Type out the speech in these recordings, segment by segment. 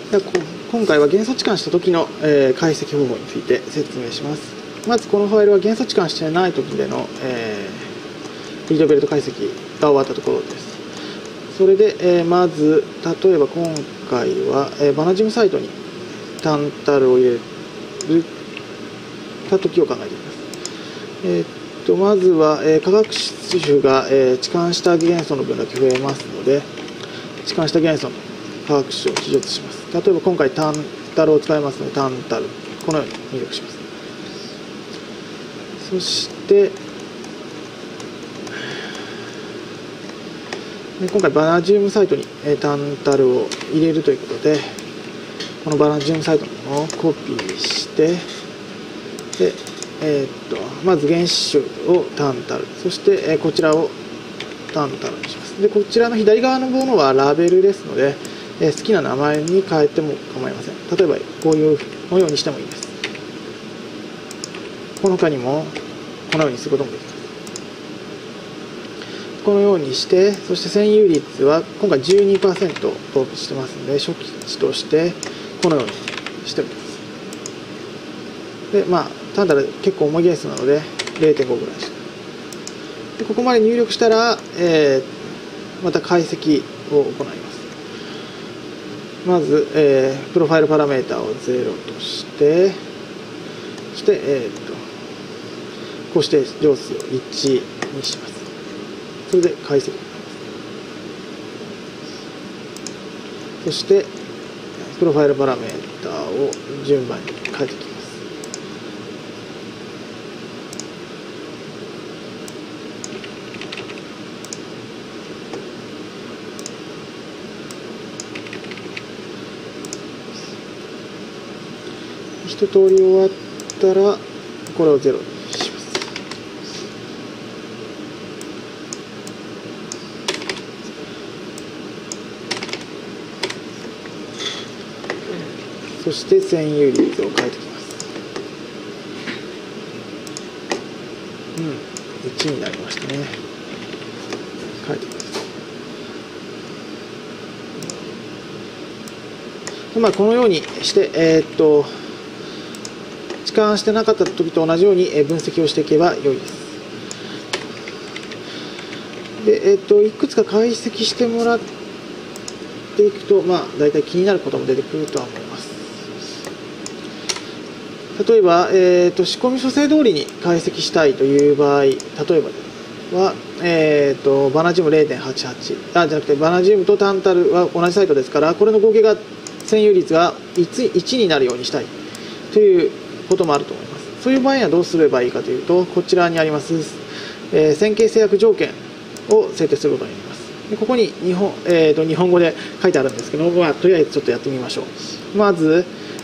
では今回は元素置換した時の、解析方法について説明します。まずこのファイルは元素置換してない時での、リードベルト解析が終わったところです。それで、まず例えば今回は、バナジムサイトにタンタルを入れた時を考えていきます。まずは、化学式種が、置換した元素の分だけ増えますので、置換した元素の化学式を記述します。例えば今回タンタルを使いますので、タンタル、このように入力します。そして今回バナジウムサイトにタンタルを入れるということで、このバナジウムサイトのものをコピーして、でまず原子種をタンタル、そして、こちらをタンタルにします。でこちらの左側のものはラベルですので、好きな名前に変えても構いません。例えばこういうのようにしてもいいです。この他にもこのようにすることもできます。このようにして、そして占有率は今回 12% 登記してますので、初期値としてこのようにしておきます。でタンタル結構重い元素なので 0.5 ぐらいして、でここまで入力したら、また解析を行います。まず、プロファイルパラメータを0として、そして、こうして乗数を1にします。それで解析を行います。そしてプロファイルパラメータを順番に変えていきます。一通り終わったらこれを0にします。そして占有率を変えていきます。1になりましたね。変えていきます。このようにして置換してなかった時と同じように分析をしていけば良いです。で、いくつか解析してもらっていくと、大体気になることも出てくるとは思います。例えば、仕込み処世通りに解析したいという場合、例えばは、バナジウム 0.88 じゃなくてバナジウムとタンタルは同じサイトですから、これの合計が占有率が 1になるようにしたいということもあると思います。そういう場合にはどうすればいいかというと、こちらにあります、線形制約条件を設定することになります。でここに日本語で書いてあるんですけども、とりあえずちょっとやってみましょう。まず、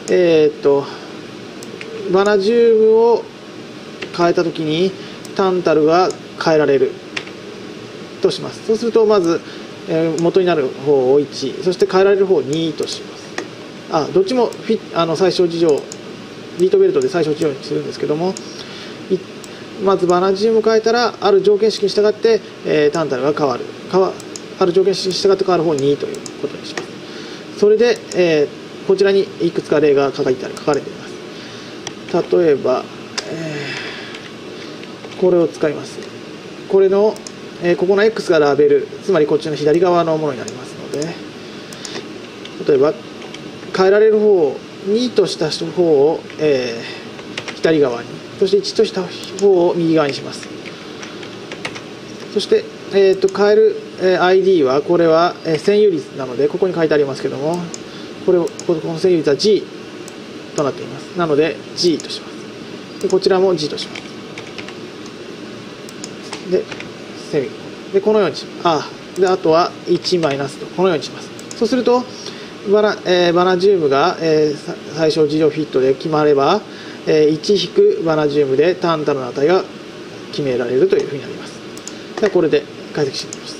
バナジウムを変えたときにタンタルが変えられるとします。そうするとまず、元になる方を1、そして変えられる方を2とします。どっちも最小事情、リートベルトで最小事情にするんですけども、まずバナジウムを変えたらある条件式に従って、タンタルが変わる、ある条件式に従って変わる方を2ということにします。それで、こちらにいくつか例が書かれています。例えば、これを使います。これの、ここの X がラベル、つまりこっちの左側のものになりますので、例えば変えられる方を2とした方を、左側に、そして1とした方を右側にします。そして、変える、ID はこれは、占有率なのでここに書いてありますけども、この占有率は G となっています。なので G とします。でこちらも G とします。でセミでこのようにします。であとは1マイナスとこのようにします。そうするとバナジウムが、最小事情フィットで決まれば、1- バナジウムでタンタルの値が決められるというふうになります。ではこれで解析してみます。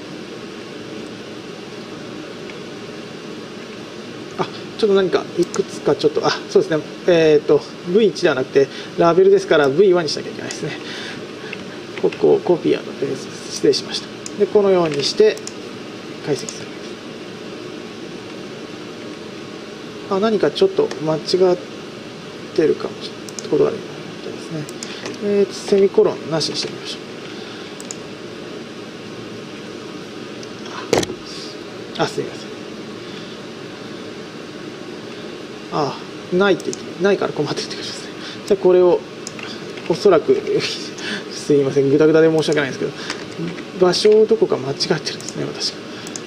ちょっと何かいくつかちょっとそうですね、V1 ではなくてラベルですから V1 にしなきゃいけないですね。ここをコピー失礼しました。でこのようにして解析する。 何かちょっと間違ってるかもしれないことがあるみたいですね。セミコロンなしにしてみましょう。すいません。ないから困ってるって感じですね。じゃあこれをおそらくすいません、グダグダで申し訳ないんですけど、場所をどこか間違ってるんですね、私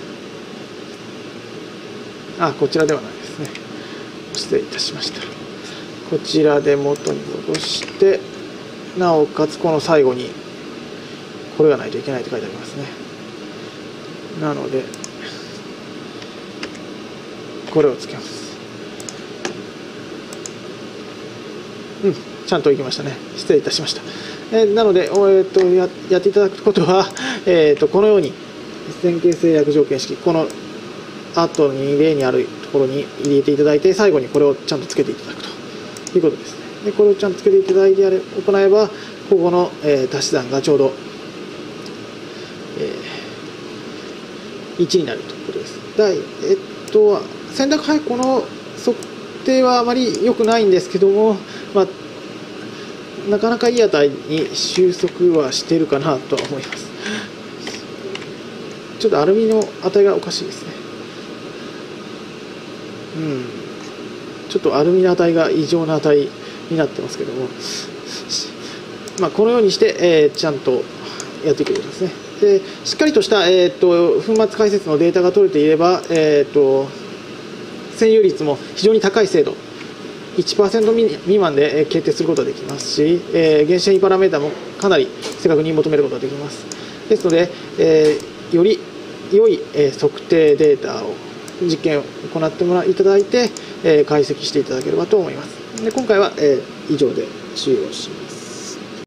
が。こちらではないですね。失礼いたしました。こちらで元に戻して、なおかつこの最後にこれがないといけないと書いてありますね。なのでこれをつけます。ちゃんといきましたね。失礼いたしました。なので、やっていただくことは、このように線形制約条件式、この後に例にあるところに入れていただいて、最後にこれをちゃんとつけていただくということですね。でこれをちゃんとつけていただいて行えば、ここの、足し算がちょうど、1になるということです。選択配項の測定はあまり良くないんですけども、なかなかいい値に収束はしているかなとは思います。ちょっとアルミの値がおかしいですね。ちょっとアルミの値が異常な値になってますけども、このようにして、ちゃんとやっていくことですね。でしっかりとした、粉末解説のデータが取れていれば、占有率も非常に高い精度、1% 未満で決定することができますし、原子変異パラメータもかなり正確に求めることができます。ですので、より良い測定データを実験を行っていただいて、解析していただければと思います。で今回は以上で終了します。